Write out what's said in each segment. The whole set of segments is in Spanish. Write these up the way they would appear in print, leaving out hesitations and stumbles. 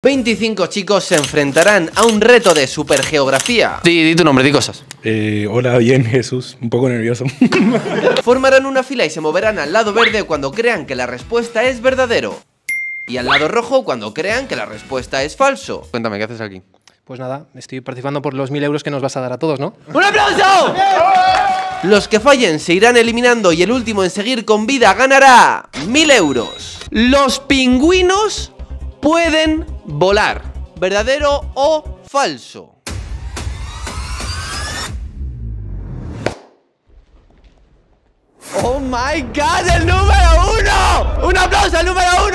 25 chicos se enfrentarán a un reto de supergeografía. Sí, di tu nombre, di cosas. Hola, bien, Jesús. Un poco nervioso. Formarán una fila y se moverán al lado verde cuando crean que la respuesta es verdadero. Y al lado rojo cuando crean que la respuesta es falso. Cuéntame, ¿qué haces aquí? Pues nada, estoy participando por los 1000 euros que nos vas a dar a todos, ¿no? ¡Un aplauso! Los que fallen se irán eliminando y el último en seguir con vida ganará 1000 euros. Los pingüinos pueden volar. ¿Verdadero o falso? ¡Oh my God! ¡El número 1! ¡Un aplauso al número 1!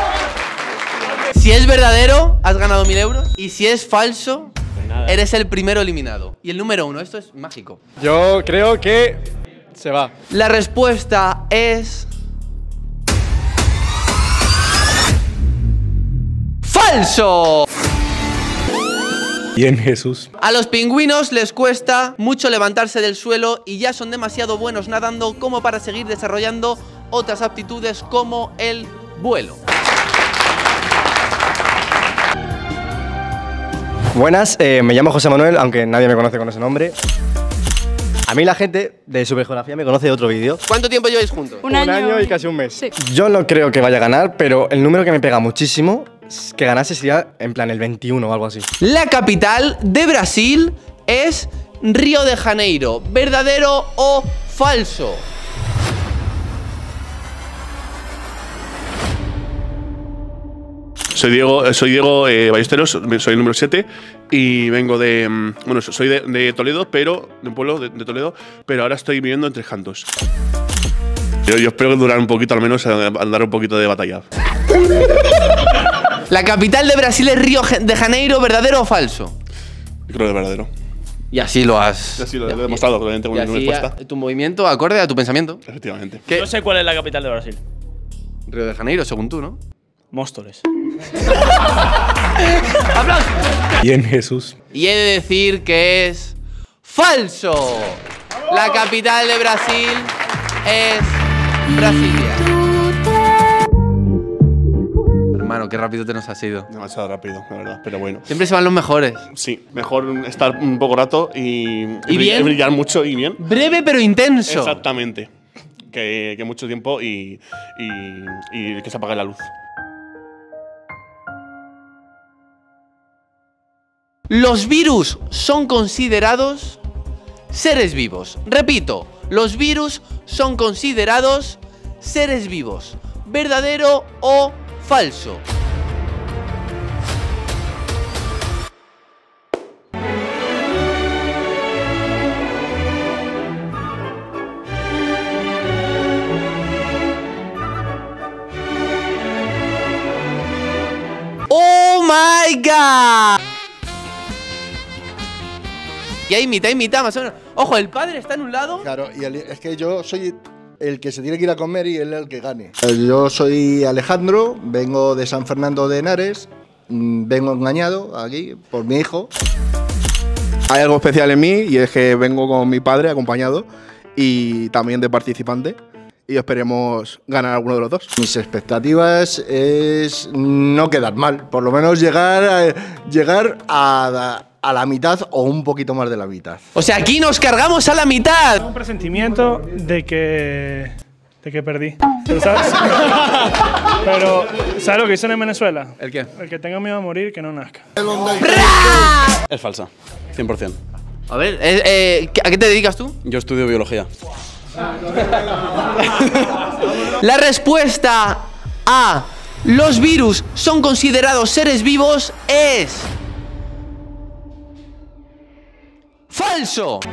Si es verdadero, has ganado 1000 euros. Y si es falso, eres el primero eliminado. Y el número 1, esto es mágico. Yo creo que se va. La respuesta es... ¡falso! Bien, Jesús. A los pingüinos les cuesta mucho levantarse del suelo y ya son demasiado buenos nadando como para seguir desarrollando otras aptitudes como el vuelo. Buenas, me llamo José Manuel, aunque nadie me conoce con ese nombre. A mí la gente de Supergeografía me conoce de otro vídeo. ¿Cuánto tiempo lleváis juntos? Un año y casi un mes. Sí. Yo no creo que vaya a ganar, pero el número que me pega muchísimo que ganase sería en plan el 21 o algo así. La capital de Brasil es Río de Janeiro. ¿Verdadero o falso? Soy Diego Ballesteros, soy el número 7 y vengo de... Bueno, soy de Toledo, pero de un pueblo de Toledo, pero ahora estoy viviendo en Tres Cantos. Yo espero durar un poquito, al menos andar un poquito de batalla. La capital de Brasil es Río de Janeiro. ¿Verdadero o falso? Yo creo que es verdadero. Y así lo has... Y así lo he demostrado, obviamente, con mi respuesta. Tu movimiento acorde a tu pensamiento. Efectivamente. ¿Qué? No sé cuál es la capital de Brasil. Río de Janeiro, según tú, ¿no? Móstoles. ¡Aplausos! Bien, Jesús. Y he de decir que es falso. La capital de Brasil es Brasilia. Hermano, qué rápido te nos has ido. Demasiado rápido, la verdad, pero bueno. Siempre se van los mejores. Sí, mejor estar un poco rato y bien? brillar mucho y bien. Breve pero intenso. Exactamente. Que mucho tiempo y que se apague la luz. Los virus son considerados seres vivos. Repito, los virus son considerados seres vivos. ¿Verdadero o falso? ¡Oh my God! Y hay mitad más o menos. Ojo, el padre está en un lado. Claro, y es que yo soy el que se tiene que ir a comer y él es el que gane. Yo soy Alejandro, vengo de San Fernando de Henares, vengo engañado aquí por mi hijo. Hay algo especial en mí y es que vengo con mi padre acompañado y también de participante y esperemos ganar alguno de los dos. Mis expectativas es no quedar mal, por lo menos llegar a la mitad o un poquito más de la mitad. O sea, aquí nos cargamos a la mitad. Tengo un presentimiento de que perdí. Pero ¿sabes? Pero, ¿sabes lo que dicen en Venezuela? ¿El qué? El que tenga miedo a morir, que no nazca. Es falsa, 100%. A ver, ¿a qué te dedicas tú? Yo estudio biología. La respuesta a los virus son considerados seres vivos es... ¡falso!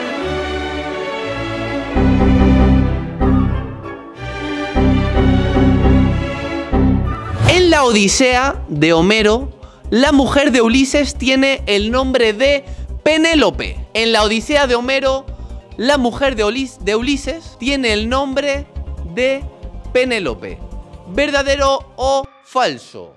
En la Odisea de Homero, la mujer de Ulises tiene el nombre de Penélope. En la Odisea de Homero, la mujer de Ulises tiene el nombre de Penélope. ¿Verdadero o falso?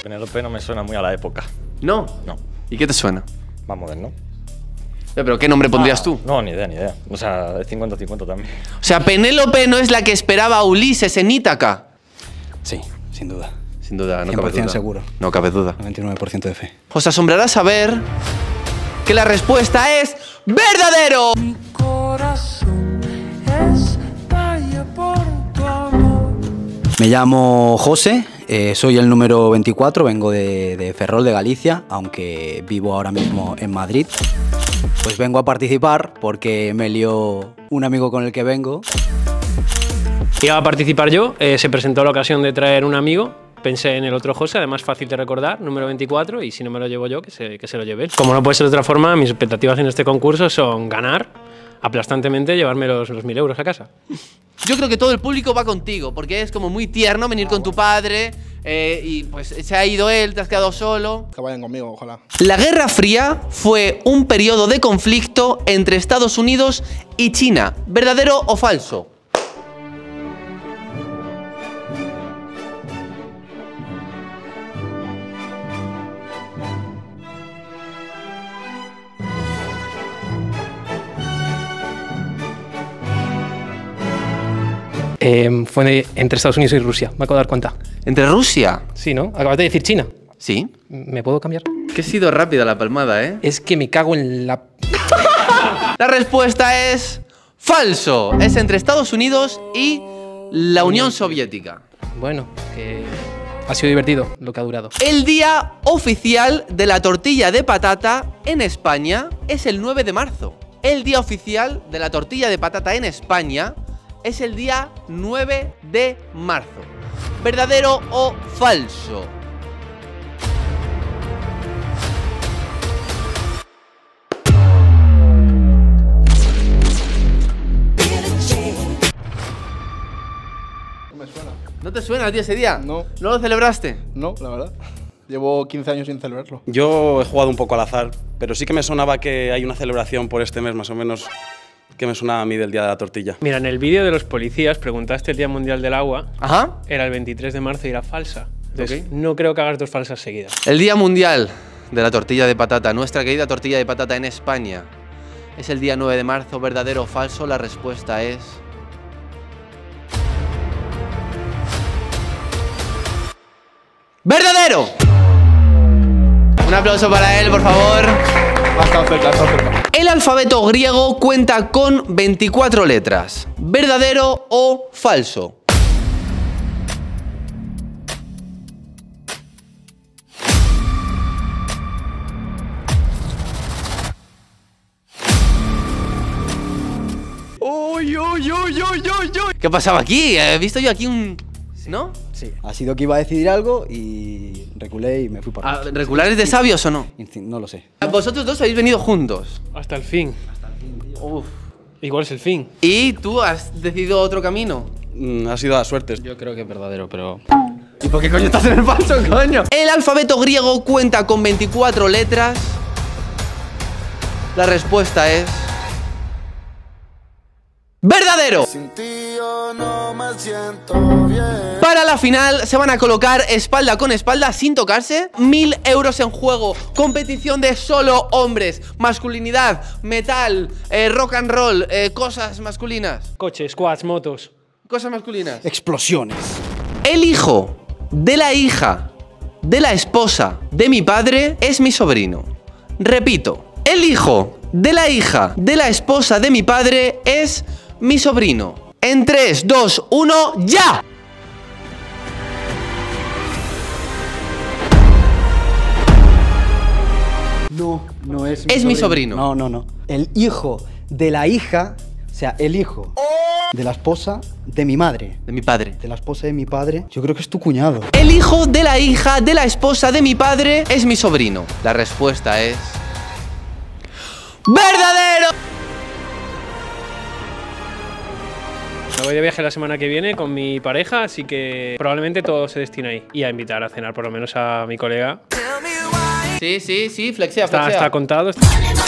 Penélope no me suena muy a la época. ¿No? No. ¿Y qué te suena? Más moderno. ¿Pero qué nombre pondrías tú? No, ni idea, ni idea. O sea, de 50-50 también. O sea, Penélope no es la que esperaba a Ulises en Ítaca. Sí, sin duda. Sin duda, no 100% cabe duda. seguro. No cabe duda. 99% de fe. Os asombrará saber que la respuesta es verdadero. Mi corazón estalla por tu amor. Me llamo José, soy el número 24, vengo de Ferrol, de Galicia, aunque vivo ahora mismo en Madrid. Pues vengo a participar porque me lió un amigo con el que vengo. Iba a participar yo, se presentó la ocasión de traer un amigo, pensé en el otro José, además fácil de recordar, número 24, y si no me lo llevo yo, que se lo lleve él. Como no puede ser de otra forma, mis expectativas en este concurso son ganar, aplastantemente llevarme los 1.000 euros a casa. Yo creo que todo el público va contigo, porque es como muy tierno venir con tu padre y pues se ha ido él, te has quedado solo. Que vayan conmigo, ojalá. La Guerra Fría fue un periodo de conflicto entre Estados Unidos y China. ¿Verdadero o falso? Fue entre Estados Unidos y Rusia, me acabo de dar cuenta. ¿Entre Rusia? Sí, ¿no? Acabas de decir China. Sí. ¿Me puedo cambiar? Que ha sido rápida la palmada, ¿eh? Es que me cago en la... La respuesta es falso. Es entre Estados Unidos y la Unión Soviética. Bueno, ha sido divertido lo que ha durado. El día oficial de la tortilla de patata en España es el 9 de marzo. El día oficial de la tortilla de patata en España es el día 9 de marzo. ¿Verdadero o falso? No me suena. ¿No te suena a ti ese día? No. ¿No lo celebraste? No, la verdad. Llevo 15 años sin celebrarlo. Yo he jugado un poco al azar, pero sí que me sonaba que hay una celebración por este mes, más o menos, que me sonaba a mí del Día de la Tortilla. Mira, en el vídeo de los policías preguntaste el Día Mundial del Agua. Ajá. Era el 23 de marzo y era falsa. Entonces, no creo que hagas dos falsas seguidas. El Día Mundial de la Tortilla de Patata, nuestra querida tortilla de patata en España, es el día 9 de marzo. ¿Verdadero o falso? La respuesta es... ¡verdadero! Un aplauso para él, por favor. El alfabeto griego cuenta con 24 letras. ¿Verdadero o falso? ¿Qué pasaba aquí? He visto yo aquí un... ¿no? Sí. Ha sido que iba a decidir algo y reculé y me fui para atrás. ¿Recular es de sabios o no? No lo sé. Vosotros dos habéis venido juntos. Hasta el fin. Uf. Igual es el fin. ¿Y tú has decidido otro camino? Ha sido a suerte. Yo creo que es verdadero, pero... ¿Y por qué coño estás en el falso, coño? El alfabeto griego cuenta con 24 letras. La respuesta es... ¡verdadero! Sin ti yo no me siento bien. Para la final se van a colocar espalda con espalda sin tocarse. 1.000 euros en juego. Competición de solo hombres. Masculinidad, metal, rock and roll, cosas masculinas. Coches, quads, motos. Cosas masculinas. Explosiones. El hijo de la hija de la esposa de mi padre es mi sobrino. Repito, el hijo de la hija de la esposa de mi padre es mi sobrino. En 3, 2, 1, ¡ya! No, no es Es mi sobrino. No, no, no. El hijo de la hija, o sea, el hijo de la esposa de mi madre. De mi padre. De la esposa de mi padre. Yo creo que es tu cuñado. El hijo de la hija de la esposa de mi padre es mi sobrino. La respuesta es... ¡verdadero! Me voy de viaje la semana que viene con mi pareja, así que probablemente todo se destina ahí. Y a invitar a cenar por lo menos a mi colega. Sí, flexea, Está contado.